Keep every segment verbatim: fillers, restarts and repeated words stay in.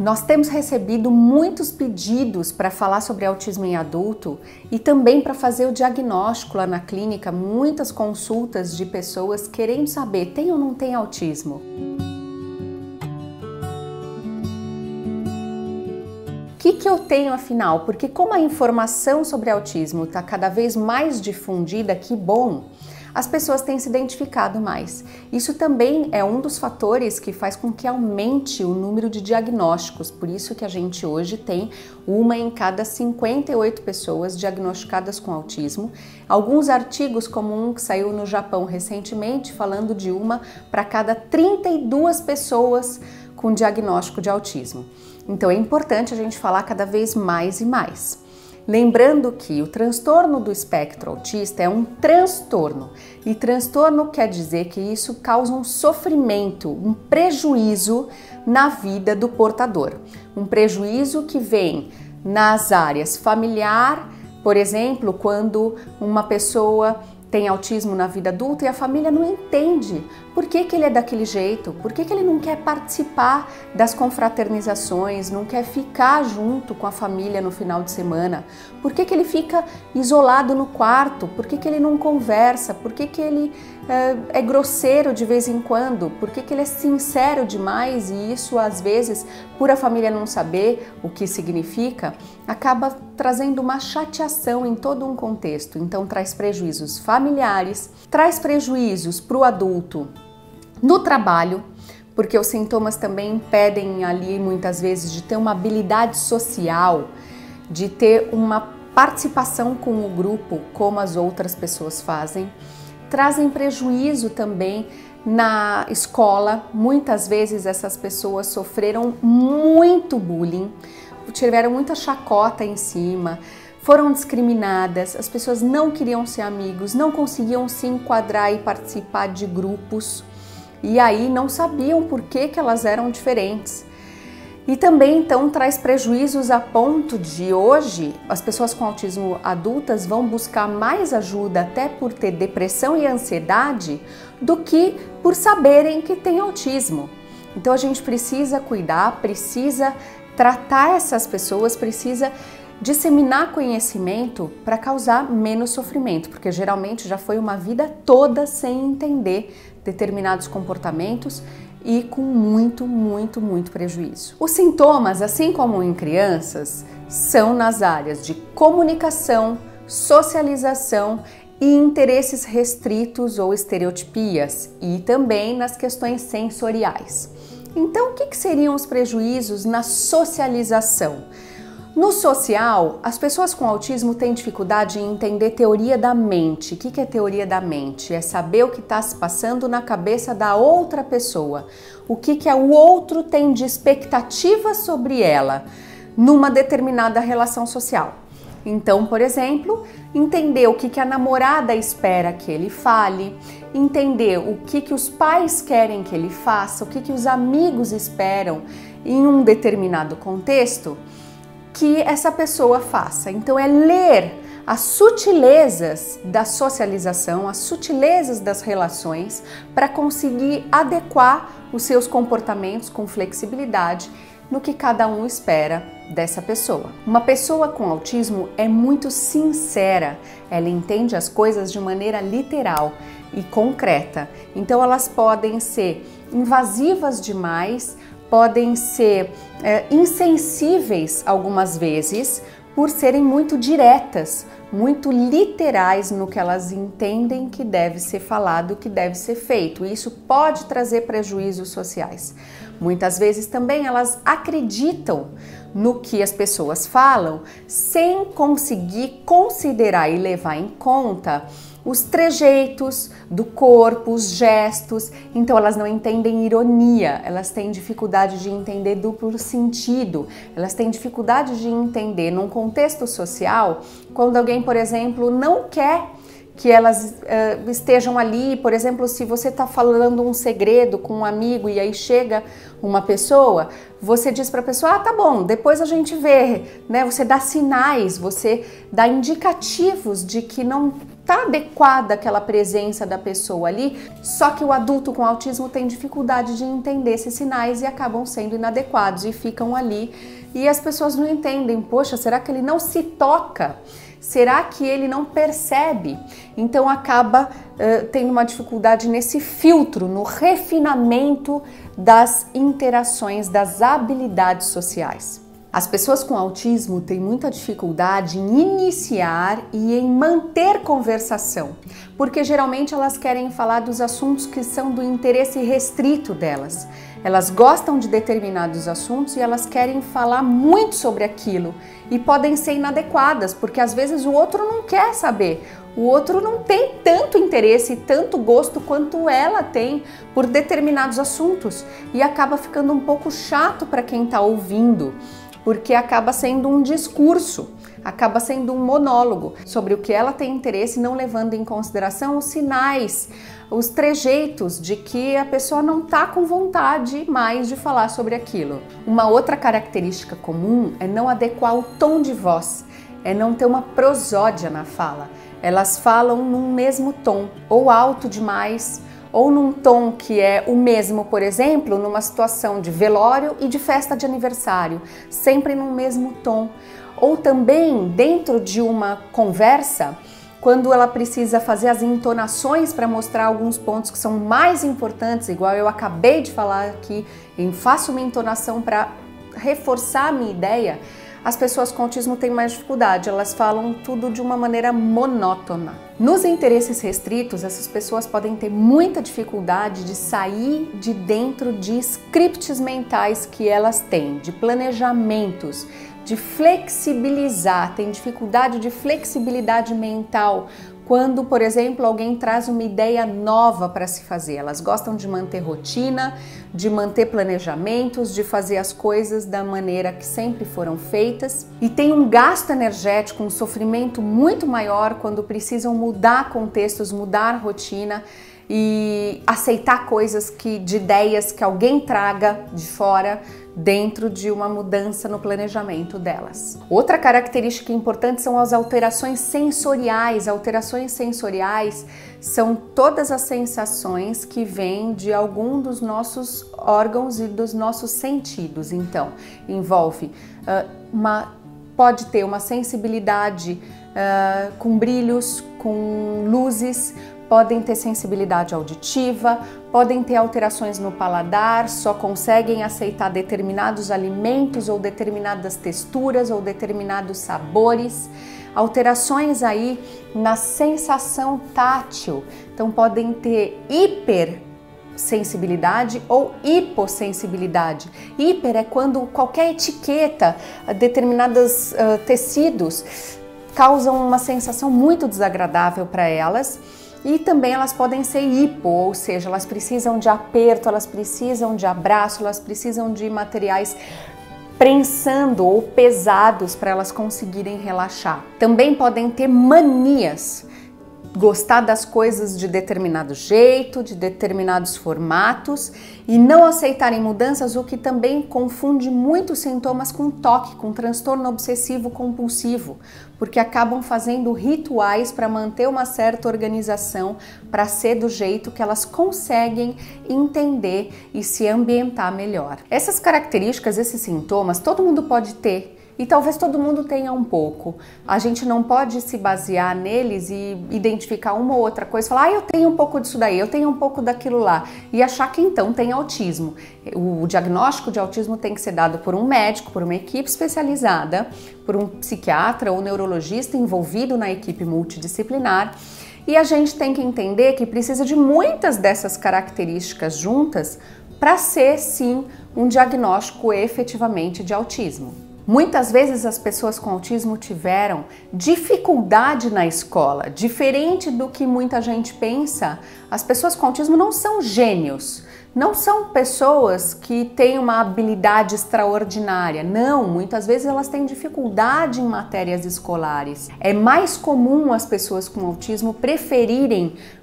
Nós temos recebido muitos pedidos para falar sobre autismo em adulto e também para fazer o diagnóstico lá na clínica, muitas consultas de pessoas querendo saber, tem ou não tem autismo? O que que eu tenho afinal? Porque como a informação sobre autismo está cada vez mais difundida, que bom, as pessoas têm se identificado mais. Isso também é um dos fatores que faz com que aumente o número de diagnósticos, por isso que a gente hoje tem uma em cada cinquenta e oito pessoas diagnosticadas com autismo. Alguns artigos, como um que saiu no Japão recentemente, falando de uma para cada trinta e duas pessoas com diagnóstico de autismo. Então é importante a gente falar cada vez mais e mais. Lembrando que o transtorno do espectro autista é um transtorno, e transtorno quer dizer que isso causa um sofrimento, um prejuízo na vida do portador. Um prejuízo que vem nas áreas familiar, por exemplo, quando uma pessoa tem autismo na vida adulta e a família não entende por que que ele é daquele jeito, por que que ele não quer participar das confraternizações, não quer ficar junto com a família no final de semana, por que que ele fica isolado no quarto, por que que ele não conversa, por que que ele é, é grosseiro de vez em quando, por que que ele é sincero demais e isso às vezes, por a família não saber o que significa, acaba trazendo uma chateação em todo um contexto, então traz prejuízos familiares, traz prejuízos para o adulto no trabalho, porque os sintomas também impedem ali muitas vezes de ter uma habilidade social, de ter uma participação com o grupo como as outras pessoas fazem, trazem prejuízo também na escola, muitas vezes essas pessoas sofreram muito bullying, tiveram muita chacota em cima, foram discriminadas, as pessoas não queriam ser amigos, não conseguiam se enquadrar e participar de grupos e aí não sabiam por que que elas eram diferentes. E também então traz prejuízos a ponto de hoje as pessoas com autismo adultas vão buscar mais ajuda até por ter depressão e ansiedade do que por saberem que tem autismo. Então a gente precisa cuidar, precisa tratar essas pessoas, precisa disseminar conhecimento para causar menos sofrimento, porque geralmente já foi uma vida toda sem entender determinados comportamentos e com muito, muito, muito prejuízo. Os sintomas, assim como em crianças, são nas áreas de comunicação, socialização e interesses restritos ou estereotipias, e também nas questões sensoriais. Então, o que que seriam os prejuízos na socialização? No social, as pessoas com autismo têm dificuldade em entender teoria da mente. O que é teoria da mente? É saber o que está se passando na cabeça da outra pessoa. O que que o outro tem de expectativa sobre ela numa determinada relação social. Então, por exemplo, entender o que que a namorada espera que ele fale, entender o que que os pais querem que ele faça, o que que os amigos esperam em um determinado contexto que essa pessoa faça. Então é ler as sutilezas da socialização, as sutilezas das relações para conseguir adequar os seus comportamentos com flexibilidade no que cada um espera dessa pessoa. Uma pessoa com autismo é muito sincera, ela entende as coisas de maneira literal e concreta. Então elas podem ser invasivas demais, podem ser é, insensíveis algumas vezes por serem muito diretas, muito literais no que elas entendem que deve ser falado, que deve ser feito. E isso pode trazer prejuízos sociais. Muitas vezes também elas acreditam no que as pessoas falam sem conseguir considerar e levar em conta os trejeitos do corpo, os gestos, então elas não entendem ironia, elas têm dificuldade de entender duplo sentido, elas têm dificuldade de entender num contexto social, quando alguém, por exemplo, não quer que elas uh, estejam ali, por exemplo, se você está falando um segredo com um amigo e aí chega uma pessoa, você diz para a pessoa, ah, tá bom, depois a gente vê, né? Você dá sinais, você dá indicativos de que não tá adequada aquela presença da pessoa ali, só que o adulto com autismo tem dificuldade de entender esses sinais e acabam sendo inadequados e ficam ali e as pessoas não entendem, poxa, será que ele não se toca? Será que ele não percebe? Então acaba uh, tendo uma dificuldade nesse filtro, no refinamento das interações, das habilidades sociais. As pessoas com autismo têm muita dificuldade em iniciar e em manter conversação, porque geralmente elas querem falar dos assuntos que são do interesse restrito delas. Elas gostam de determinados assuntos e elas querem falar muito sobre aquilo e podem ser inadequadas, porque às vezes o outro não quer saber. O outro não tem tanto interesse e tanto gosto quanto ela tem por determinados assuntos e acaba ficando um pouco chato para quem está ouvindo, porque acaba sendo um discurso, acaba sendo um monólogo sobre o que ela tem interesse, não levando em consideração os sinais, os trejeitos de que a pessoa não está com vontade mais de falar sobre aquilo. Uma outra característica comum é não adequar o tom de voz, é não ter uma prosódia na fala. Elas falam num mesmo tom, ou alto demais, ou num tom que é o mesmo, por exemplo, numa situação de velório e de festa de aniversário, sempre no mesmo tom. Ou também dentro de uma conversa, quando ela precisa fazer as entonações para mostrar alguns pontos que são mais importantes, igual eu acabei de falar aqui, em faço uma entonação para reforçar a minha ideia, as pessoas com autismo têm mais dificuldade, elas falam tudo de uma maneira monótona. Nos interesses restritos, essas pessoas podem ter muita dificuldade de sair de dentro de scripts mentais que elas têm, de planejamentos, de flexibilizar, tem dificuldade de flexibilidade mental quando, por exemplo, alguém traz uma ideia nova para se fazer. Elas gostam de manter rotina, de manter planejamentos, de fazer as coisas da maneira que sempre foram feitas e tem um gasto energético, um sofrimento muito maior quando precisam mudar contextos, mudar rotina e aceitar coisas que, de ideias que alguém traga de fora dentro de uma mudança no planejamento delas. Outra característica importante são as alterações sensoriais. Alterações sensoriais são todas as sensações que vêm de algum dos nossos órgãos e dos nossos sentidos. Então, envolve uh, uma, pode ter uma sensibilidade uh, com brilhos, com luzes, podem ter sensibilidade auditiva, podem ter alterações no paladar, só conseguem aceitar determinados alimentos ou determinadas texturas ou determinados sabores, alterações aí na sensação tátil, então podem ter hipersensibilidade ou hipossensibilidade. Hiper é quando qualquer etiqueta, determinados uh, tecidos causam uma sensação muito desagradável para elas. E também elas podem ser hipo, ou seja, elas precisam de aperto, elas precisam de abraço, elas precisam de materiais prensando ou pesados para elas conseguirem relaxar. Também podem ter manias, gostar das coisas de determinado jeito, de determinados formatos e não aceitarem mudanças, o que também confunde muitos sintomas com toque, com transtorno obsessivo compulsivo, porque acabam fazendo rituais para manter uma certa organização, para ser do jeito que elas conseguem entender e se ambientar melhor. Essas características, esses sintomas, todo mundo pode ter. E talvez todo mundo tenha um pouco. A gente não pode se basear neles e identificar uma ou outra coisa e falar, ah, eu tenho um pouco disso daí, eu tenho um pouco daquilo lá, e achar que então tem autismo. O diagnóstico de autismo tem que ser dado por um médico, por uma equipe especializada, por um psiquiatra ou neurologista envolvido na equipe multidisciplinar. E a gente tem que entender que precisa de muitas dessas características juntas para ser, sim, um diagnóstico efetivamente de autismo. Muitas vezes as pessoas com autismo tiveram dificuldade na escola, diferente do que muita gente pensa. As pessoas com autismo não são gênios, não são pessoas que têm uma habilidade extraordinária, não, muitas vezes elas têm dificuldade em matérias escolares. É mais comum as pessoas com autismo preferirem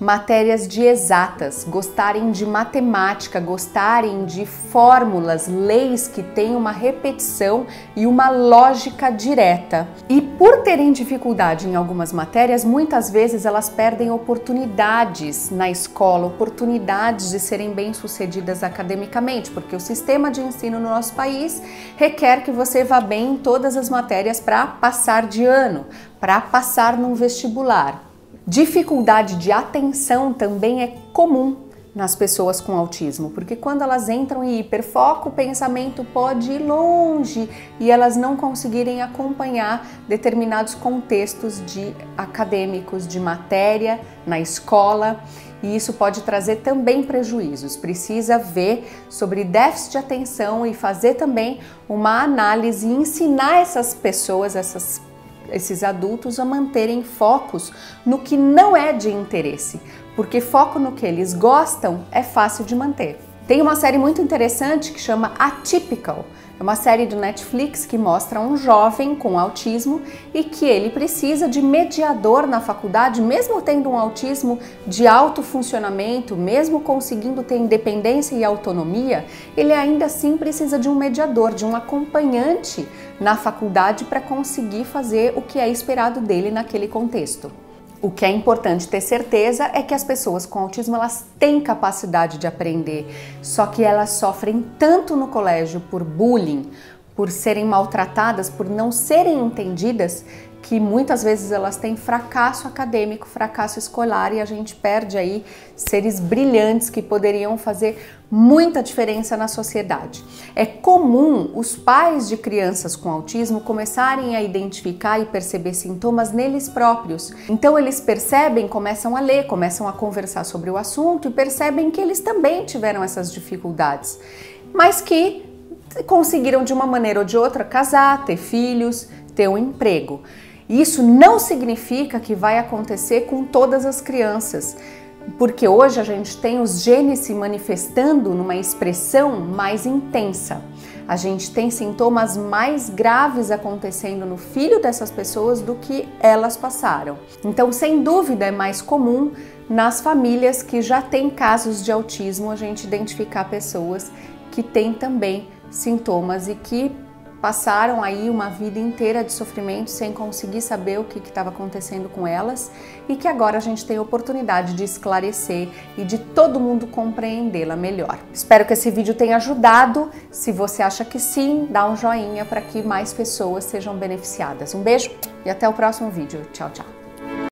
matérias de exatas, gostarem de matemática, gostarem de fórmulas, leis que têm uma repetição e uma lógica direta. E por terem dificuldade em algumas matérias, muitas vezes elas perdem oportunidades na escola, oportunidades de serem bem-sucedidas academicamente, porque o sistema de ensino no nosso país requer que você vá bem em todas as matérias para passar de ano, para passar num vestibular. Dificuldade de atenção também é comum nas pessoas com autismo, porque quando elas entram em hiperfoco, o pensamento pode ir longe e elas não conseguirem acompanhar determinados contextos de acadêmicos, de matéria na escola, e isso pode trazer também prejuízos. Precisa ver sobre déficit de atenção e fazer também uma análise e ensinar essas pessoas, essas esses adultos a manterem focos no que não é de interesse, porque foco no que eles gostam é fácil de manter. Tem uma série muito interessante que chama Atypical. É uma série do Netflix que mostra um jovem com autismo e que ele precisa de mediador na faculdade, mesmo tendo um autismo de alto funcionamento, mesmo conseguindo ter independência e autonomia, ele ainda assim precisa de um mediador, de um acompanhante na faculdade para conseguir fazer o que é esperado dele naquele contexto. O que é importante ter certeza é que as pessoas com autismo elas têm capacidade de aprender, só que elas sofrem tanto no colégio por bullying, por serem maltratadas, por não serem entendidas, que muitas vezes elas têm fracasso acadêmico, fracasso escolar, e a gente perde aí seres brilhantes que poderiam fazer muita diferença na sociedade. É comum os pais de crianças com autismo começarem a identificar e perceber sintomas neles próprios. Então eles percebem, começam a ler, começam a conversar sobre o assunto e percebem que eles também tiveram essas dificuldades, mas que conseguiram de uma maneira ou de outra casar, ter filhos, ter um emprego. Isso não significa que vai acontecer com todas as crianças, porque hoje a gente tem os genes se manifestando numa expressão mais intensa. A gente tem sintomas mais graves acontecendo no filho dessas pessoas do que elas passaram. Então, sem dúvida, é mais comum nas famílias que já têm casos de autismo a gente identificar pessoas que têm também sintomas e que passaram aí uma vida inteira de sofrimento sem conseguir saber o que estava acontecendo com elas e que agora a gente tem a oportunidade de esclarecer e de todo mundo compreendê-la melhor. Espero que esse vídeo tenha ajudado. Se você acha que sim, dá um joinha para que mais pessoas sejam beneficiadas. Um beijo e até o próximo vídeo. Tchau, tchau!